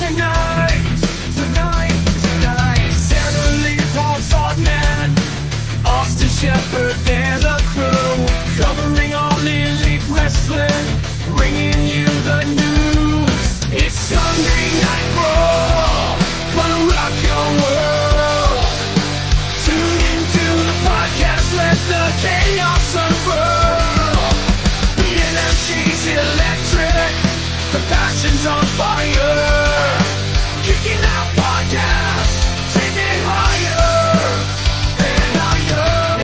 tonight. Sarah Lee, Paul Sodman, Austin Shepherd, and the crew, covering all elite wrestling, bringing you the news. It's Sunday Night Raw, gonna rock your world. Tune into the podcast, let the chaos unfurl. The energy's electric, the passion's on fire.